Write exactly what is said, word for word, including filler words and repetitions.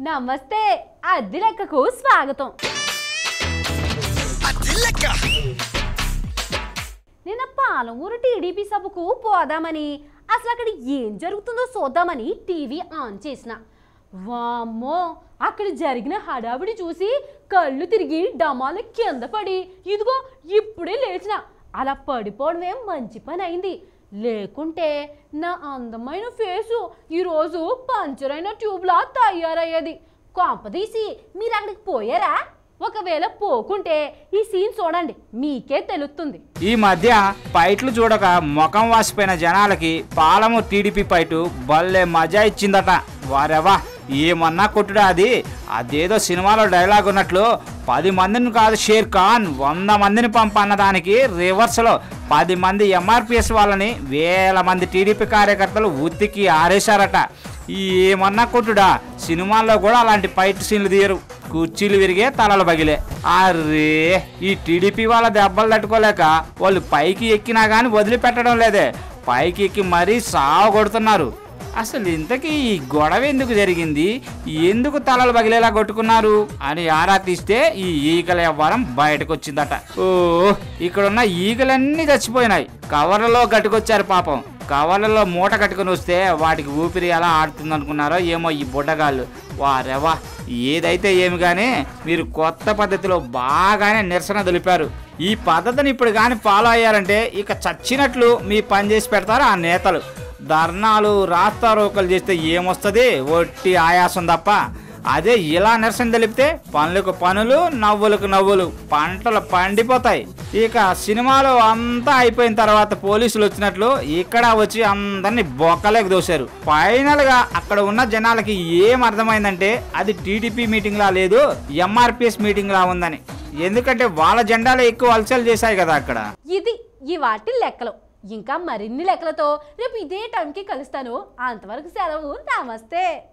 నమస్తే అద్ది లెక్కకు స్వాగతం. నిన్న పాలమూరు టీడీపీ సభకు పోదామని అసలు అక్కడ ఏం జరుగుతుందో చూద్దామని టీవీ ఆన్ చేసిన. వామ్మో, అక్కడ జరిగిన హడావిడి చూసి కళ్ళు తిరిగి డమాలు కింద పడి ఇదిగో ఇప్పుడే లేచిన. అలా పడిపోవడమే మంచి పని అయింది, లేకుంటే నా అందమైన ఫేసు ఈరోజు పంచర్ అయిన ట్యూబ్లా తయారయ్యేది. కొంపదీసి మీరు అక్కడికి పోయారా? ఒకవేళ పోకుంటే ఈ సీన్ చూడండి, మీకే తెలుస్తుంది. ఈ మధ్య ఫైట్లు చూడక ముఖం వాసిపోయిన జనాలకి పాలమూరు టీడీపీ ఫైటు భలే మజా ఇచ్చిందట. వారెవా, ఏమన్నా కొట్టుడా అది. అదేదో సినిమాలో డైలాగ్ ఉన్నట్లు పది మందిని కాదు షేర్ ఖాన్ వంద మందిని పంపన్నదానికి రివర్స్లో పది మంది ఎంఆర్పిఎస్ వాళ్ళని వేల మంది టీడీపీ కార్యకర్తలు ఉత్తికి ఆరేశారట. ఏమన్నా కొట్టుడా, సినిమాల్లో కూడా అలాంటి ఫైట్ సీన్లు తీయరు, కుర్చీలు విరిగే తలలు బగిలే. అరే, ఈ టీడీపీ వాళ్ళ దెబ్బలు తట్టుకోలేక వాళ్ళు పైకి ఎక్కినా కానీ వదిలిపెట్టడం లేదే, పైకి ఎక్కి మరీ సావ కొడుతున్నారు. అసలు ఇంతకీ ఈ గొడవ ఎందుకు జరిగింది, ఎందుకు తలలు బగిలేలా కొట్టుకున్నారు అని ఆరా తీస్తే ఈ ఈగల వ్యవహారం బయటకు వచ్చిందట. ఓ, ఇక్కడున్న ఈగలన్నీ చచ్చిపోయినాయి, కవర్లలో కట్టుకొచ్చారు పాపం. కవర్లలో మూట కట్టుకుని వస్తే వాటికి ఊపిరి ఎలా ఆడుతుంది అనుకున్నారో ఏమో ఈ బుడ్డగాళ్ళు. వారెవా, ఏదైతే ఏమి కానీ మీరు కొత్త పద్ధతిలో బాగానే నిరసన తెలిపారు. ఈ పద్ధతిని ఇప్పుడు కానీ ఫాలో అయ్యారంటే ఇక చచ్చినట్లు మీ పని చేసి పెడతారు ఆ నేతలు. ధర్నాలు రాస్తారోకలు చేస్తే ఏమొస్తుంది, ఒట్టి ఆయాసం తప్ప. అదే ఇలా నిరసన తెలిపితే పనులకు పనులు, నవ్వులకు నవ్వులు, పంటలు పండిపోతాయి. ఇక సినిమాలో అంతా అయిపోయిన తర్వాత పోలీసులు వచ్చినట్లు ఇక్కడ వచ్చి అందరినీ బొక్కలేక దోశారు. ఫైనల్ గా అక్కడ ఉన్న జనాలకి ఏం అర్థమైందంటే అది టీడీపీ మీటింగ్ లా లేదు, ఎంఆర్పిఎస్ మీటింగ్ లా ఉందని. ఎందుకంటే వాళ్ళ జెండాలు ఎక్కువ అలసలు చేశాయి కదా అక్కడ. ఇది ఈ వాటి లెక్కలు. ఇంకా మరిన్ని లెక్కలతో రేపు ఇదే టైంకి కలుస్తాను. అంతవరకు సెలవు, నమస్తే.